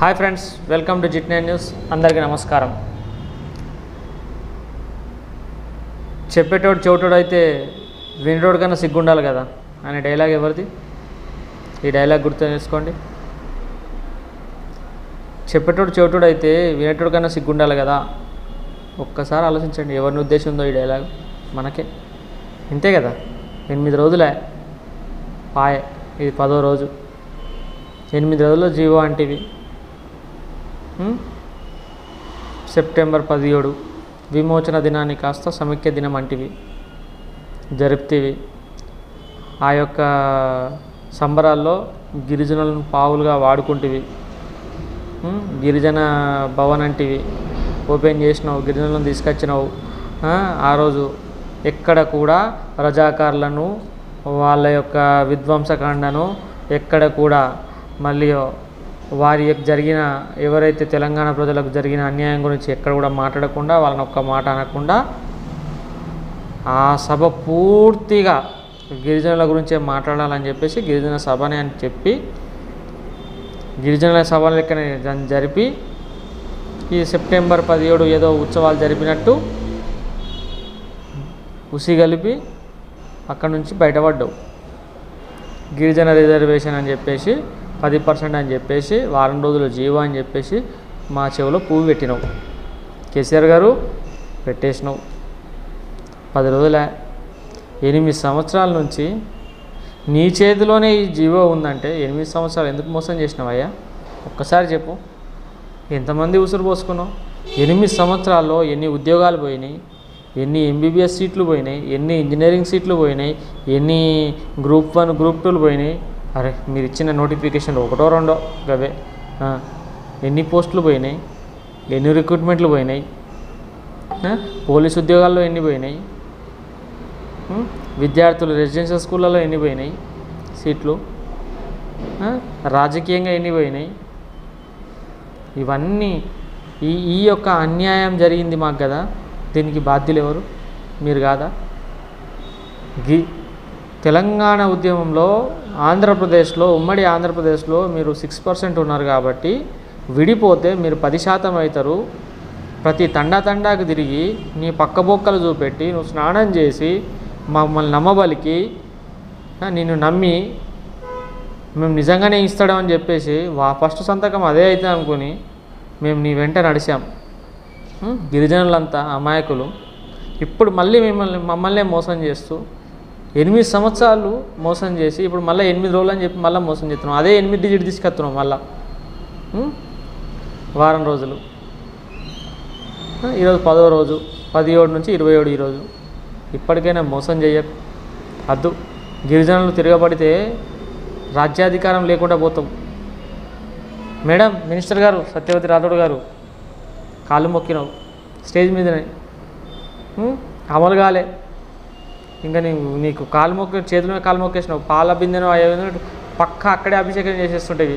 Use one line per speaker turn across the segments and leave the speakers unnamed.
Hi friends, welcome to GT9 news. అందరికీ నమస్కారం. చెప్పేటోడు చెవిటోడు అయితే వినేటోడు కన్నా సిగ్గుండాలి కదా అనే డైలాగ్ ఎవరిది? ఈ డైలాగ్ గుర్తు చేసుకోండి. చెప్పేటోడు చెవిటోడు అయితే వినేటోడు కన్నా సిగ్గుండాలి కదా. ఒక్కసారి ఆలోచించండి, ఎవరిని ఉద్దేశం ఉందో ఈ డైలాగ్. మనకే ఇంతే కదా. 8 రోజులే పాయే, ఇది 10వ రోజు. 8 రోజుల్లో జీవో అంటివి. సెప్టెంబర్ 17 విమోచన దినాన్ని కాస్త సమైక్య దినం అంటివి జరుపుతీవి. ఆ యొక్క సంబరాల్లో గిరిజనులను పావులుగా వాడుకుంటేవి. గిరిజన భవన్ అంటివి ఓపెన్ చేసినావు, గిరిజనులను తీసుకొచ్చినావు. ఆ రోజు ఎక్కడ కూడా రజాకారులను వాళ్ళ యొక్క విధ్వంసకాండను ఎక్కడ కూడా మళ్ళీ వారి జరిగిన ఎవరైతే తెలంగాణ ప్రజలకు జరిగిన అన్యాయం గురించి ఎక్కడ కూడా మాట్లాడకుండా, వాళ్ళని ఒక్క మాట అనకుండా ఆ సభ పూర్తిగా గిరిజనుల గురించే మాట్లాడాలని చెప్పేసి గిరిజన సభనే అని చెప్పి గిరిజనుల సభ లెక్కనే జరిపి ఈ సెప్టెంబర్ 17 ఏదో ఉత్సవాలు జరిపినట్టు ఉసిగలిపి అక్కడి నుంచి బయటపడ్డావు. గిరిజన రిజర్వేషన్ అని చెప్పేసి 10% అని చెప్పేసి వారం రోజులు జీవో అని చెప్పేసి మా చెవిలో పువ్వు పెట్టినావు. కేసీఆర్ గారు పెట్టేసినావు. 10 రోజులే. 8 సంవత్సరాల నుంచి నీ చేతిలోనే ఈ జీవో ఉందంటే 8 సంవత్సరాలు ఎందుకు మోసం చేసినావయ్యా? ఒక్కసారి చెప్పు. ఎంతమంది ఉసురు పోసుకున్నావు? 8 సంవత్సరాల్లో ఎన్ని ఉద్యోగాలు పోయినాయి, ఎన్ని MBBS సీట్లు పోయినాయి, ఎన్ని ఇంజనీరింగ్ సీట్లు పోయినాయి, ఎన్ని గ్రూప్ 1 గ్రూప్ 2లు పోయినాయి. అరే మీరు ఇచ్చిన నోటిఫికేషన్లు 1 2 గవే. ఎన్ని పోస్టులు పోయినాయి, ఎన్ని రిక్రూట్మెంట్లు పోయినాయి, పోలీసు ఉద్యోగాల్లో ఎన్ని పోయినాయి, విద్యార్థులు రెసిడెన్షియల్ స్కూళ్ళలో ఎన్ని పోయినాయి సీట్లు, రాజకీయంగా ఎన్ని పోయినాయి. ఇవన్నీ ఈ యొక్క అన్యాయం జరిగింది మాకు కదా. దీనికి బాధ్యులు ఎవరు? మీరు కాదా? తెలంగాణ ఉద్యమంలో ఆంధ్రప్రదేశ్లో, ఉమ్మడి ఆంధ్రప్రదేశ్లో మీరు 6% ఉన్నారు కాబట్టి విడిపోతే మీరు 10% అవుతారు. ప్రతి తండాకు తిరిగి నీ పక్కబొక్కలు చూపెట్టి నువ్వు స్నానం చేసి మమ్మల్ని నమ్మబలికి నిన్ను నమ్మి మేము నిజంగానే ఇస్తాడమని చెప్పేసి ఫస్ట్ సంతకం అదే అయితే అనుకుని మేము నీ వెంట నడిచాం. గిరిజనులంతా అమాయకులు. ఇప్పుడు మళ్ళీ మమ్మల్నే మోసం చేస్తూ 8 సంవత్సరాలు మోసం చేసి ఇప్పుడు మళ్ళీ 8 రోజులు అని చెప్పి మళ్ళీ మోసం చేస్తున్నాం. అదే 8 డిజిట్ తీసుకొస్తున్నాం మళ్ళీ వారం రోజులు. ఈరోజు 10వ రోజు, 17 నుంచి 27 ఈరోజు. ఇప్పటికైనా మోసం చేయకు. అద్దు. గిరిజనులు తిరగబడితే రాజ్యాధికారం లేకుండా పోతాం. మేడం, మినిస్టర్ గారు సత్యవతి రాథోడ్ గారు కాళ్ళు మొక్కినావు స్టేజ్ మీదనే, అమలు కాలే. ఇంకా నీకు కాలు మొక్క చేతిలో కాలు మొక్కేసినావు. పాల బిందెనో అయ్యో పక్క అక్కడే అభిషేకం చేసేస్తుంటేవి.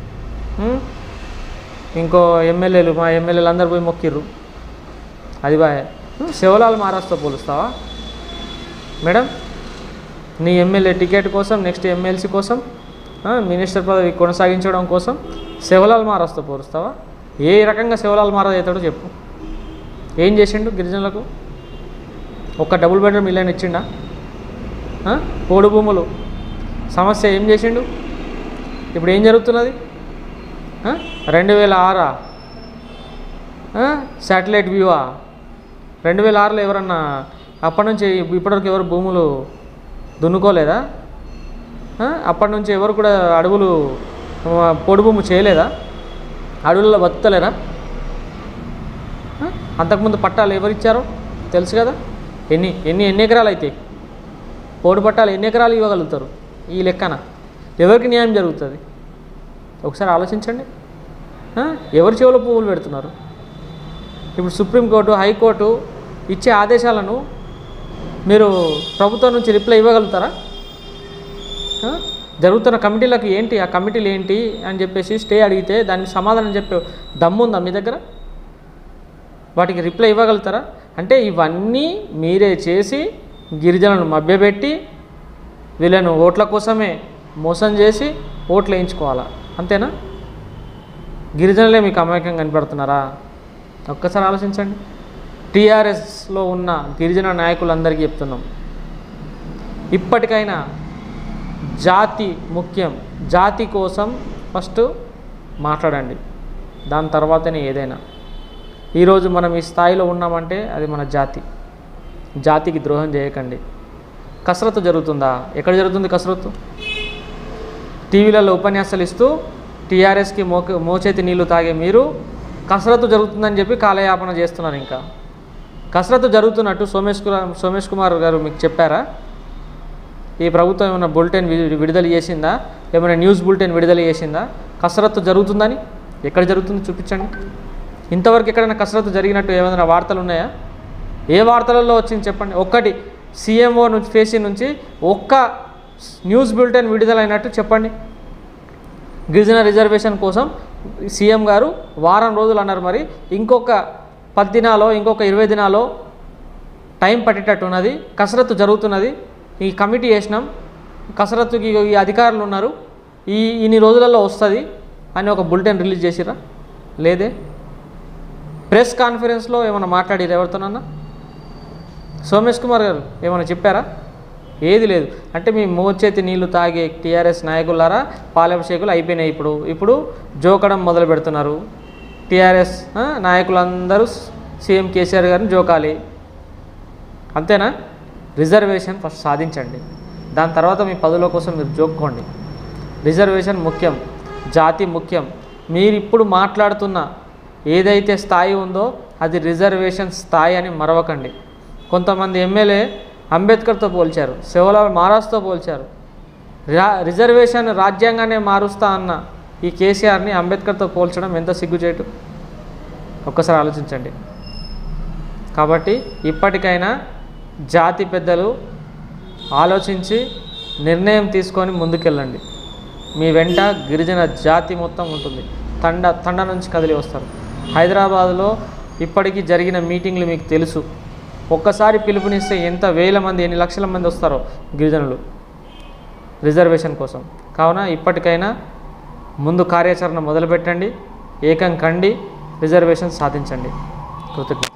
ఇంకో ఎమ్మెల్యేలు, మా ఎమ్మెల్యేలు అందరు పోయి మొక్కిర్రు. అది బాయ్. శివలాల్ మహారాజ్తో పోలుస్తావా మేడం? నీ ఎమ్మెల్యే టికెట్ కోసం, నెక్స్ట్ ఎమ్మెల్సీ కోసం, మినిస్టర్ పదవి కొనసాగించడం కోసం శివలాల్ మహారాజ్తో పోలుస్తావా? ఏ రకంగా శివలాల్ మహారాజ్ అవుతాడో చెప్పు. ఏం చేసిండు గిరిజనులకు? ఒక్క డబుల్ బెడ్రూమ్ ఇల్లు ఇచ్చిండా? పోడు భూములు సమస్య ఏం చేసిండు? ఇప్పుడు ఏం జరుగుతున్నది? 2006 శాటిలైట్ వ్యూవా? 2006లో ఎవరన్నా అప్పటి నుంచి ఇప్పటివరకు ఎవరు భూములు దున్నుకోలేదా? అప్పటి నుంచి ఎవరు కూడా అడవులు పొడి భూమి చేయలేదా? అడవులలో బతుకుతలేరా? అంతకుముందు పట్టాలు ఎవరిచ్చారో తెలుసు కదా. ఎన్ని ఎకరాలు అవుతాయి? పోడు పట్టాలు ఎన్ని ఎకరాలు ఇవ్వగలుగుతారు ఈ లెక్కన? ఎవరికి న్యాయం జరుగుతుంది? ఒకసారి ఆలోచించండి. ఎవరి చెవులో పువ్వులు పెడుతున్నారు? ఇప్పుడు సుప్రీంకోర్టు, హైకోర్టు ఇచ్చే ఆదేశాలను మీరు ప్రభుత్వం నుంచి రిప్లై ఇవ్వగలుగుతారా? జరుగుతున్న కమిటీలకు ఏంటి, ఆ కమిటీలు ఏంటి అని చెప్పేసి స్టే అడిగితే దానికి సమాధానం చెప్పే దమ్ముందా మీ దగ్గర? వాటికి రిప్లై ఇవ్వగలుగుతారా? అంటే ఇవన్నీ మీరే చేసి గిరిజనులను మభ్యపెట్టి వీళ్ళను ఓట్ల కోసమే మోసం చేసి ఓట్లు వేయించుకోవాలా? అంతేనా? గిరిజనులే మీకు అమాయకంగా కనపడుతున్నారా? ఒక్కసారి ఆలోచించండి. టీఆర్ఎస్లో ఉన్న గిరిజన నాయకులందరికీ చెప్తున్నాం, ఇప్పటికైనా జాతి ముఖ్యం. జాతి కోసం ఫస్ట్ మాట్లాడండి, దాని తర్వాతనే ఏదైనా. ఈరోజు మనం ఈ స్థాయిలో ఉన్నామంటే అది మన జాతికి ద్రోహం చేయకండి. కసరత్తు జరుగుతుందా? ఎక్కడ జరుగుతుంది కసరత్తు? టీవీలలో ఉపన్యాసాలు ఇస్తూ టీఆర్ఎస్కి మోచేతి నీళ్లు తాగే మీరు కసరత్తు జరుగుతుందని చెప్పి కాలయాపన చేస్తున్నారు. ఇంకా కసరత్తు జరుగుతున్నట్టు సోమేష్ కుమార్ గారు మీకు చెప్పారా? ఈ ప్రభుత్వం ఏమైనా బులెటిన్ విడుదల చేసిందా? ఏమైనా న్యూస్ బులెటిన్ విడుదల చేసిందా కసరత్తు జరుగుతుందని? ఎక్కడ జరుగుతుంది చూపించండి. ఇంతవరకు ఎక్కడైనా కసరత్తు జరిగినట్టు ఏమైనా వార్తలు ఉన్నాయా? ఏ వార్తలలో వచ్చింది చెప్పండి. ఒక్కటి సీఎంఓ నుంచి ఫేసీ నుంచి ఒక్క న్యూస్ బులెటిన్ విడుదలైనట్టు చెప్పండి. గిరిజన రిజర్వేషన్ కోసం సీఎం గారు వారం రోజులు అన్నారు. మరి ఇంకొక 10 దినాలో ఇంకొక 20 దినాలో టైం పట్టేటట్టు ఉన్నది. కసరత్తు జరుగుతున్నది. ఈ కమిటీ వేసినాం, కసరత్తుకి ఈ అధికారులు ఉన్నారు, ఇన్ని రోజులలో వస్తుంది అని ఒక బులెటిన్ రిలీజ్ చేసిరా? లేదే. ప్రెస్ కాన్ఫరెన్స్లో ఏమైనా మాట్లాడారు ఎవరితోనన్నా? సోమేష్ కుమార్ గారు ఏమైనా చెప్పారా? ఏది లేదు. అంటే మీ మోచేతి నీళ్లు తాగే టీఆర్ఎస్ నాయకులారా పాలాభిషేకులు అయిపోయినాయి. ఇప్పుడు జోకడం మొదలు పెడుతున్నారు. టీఆర్ఎస్ నాయకులందరూ సీఎం కేసీఆర్ గారిని జోకాలి, అంతేనా? రిజర్వేషన్ ఫస్ట్ సాధించండి, దాని తర్వాత మీ పదవుల కోసం మీరు జోక్కోండి. రిజర్వేషన్ ముఖ్యం, జాతి ముఖ్యం. మీరు ఇప్పుడు మాట్లాడుతున్న ఏదైతే స్థాయి ఉందో అది రిజర్వేషన్ స్థాయి అని మరవకండి. కొంతమంది ఎమ్మెల్యే అంబేద్కర్తో పోల్చారు, శివలాల్ మహారాజ్తో పోల్చారు. రిజర్వేషన్ రాజ్యాంగాన్ని మారుస్తా అన్న ఈ కేసీఆర్ని అంబేద్కర్తో పోల్చడం ఎంత సిగ్గుచేటు, ఒక్కసారి ఆలోచించండి. కాబట్టి ఇప్పటికైనా జాతి పెద్దలు ఆలోచించి నిర్ణయం తీసుకొని ముందుకెళ్ళండి. మీ వెంట గిరిజన జాతి మొత్తం ఉంటుంది. తండ నుంచి కదిలి వస్తారు. హైదరాబాద్లో ఇప్పటికీ జరిగిన మీటింగ్లు మీకు తెలుసు. ఒక్కసారి పిలుపునిస్తే ఎంత వేల మంది, ఎన్ని లక్షల మంది వస్తారో గిరిజనులు రిజర్వేషన్ కోసం. కావున ఇప్పటికైనా ముందు కార్యాచరణ మొదలుపెట్టండి, ఏకం కండి, రిజర్వేషన్ సాధించండి. కృతజ్ఞత.